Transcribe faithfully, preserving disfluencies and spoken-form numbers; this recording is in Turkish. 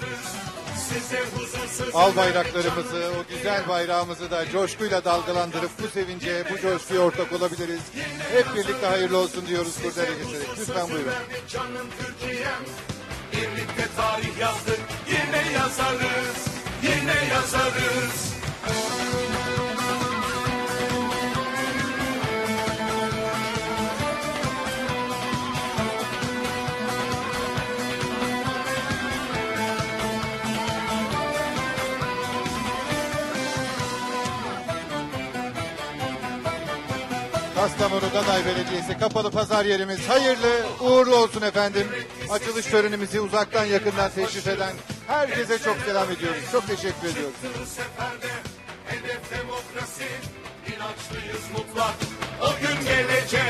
Al bayraklarımızı, o güzel bayrağımızı da coşkuyla dalgalandırıp bu sevince, bu coşkuya ortak olabiliriz. Hep birlikte hayırlı olsun diyoruz Kurdele Keserek. Lütfen buyurun. Canım Türkiye'm, birlikte tarih yazdık, yine yazarız, yine yazarız. Kastamonu Daday Belediyesi kapalı pazar yerimiz hayırlı uğurlu olsun efendim. Açılış törenimizi uzaktan yakından teşrif eden herkese çok selam ediyoruz. Çok teşekkür ediyoruz. Seferde, hedef demokrasi, inançlıyız mutlak, o gün gelecek.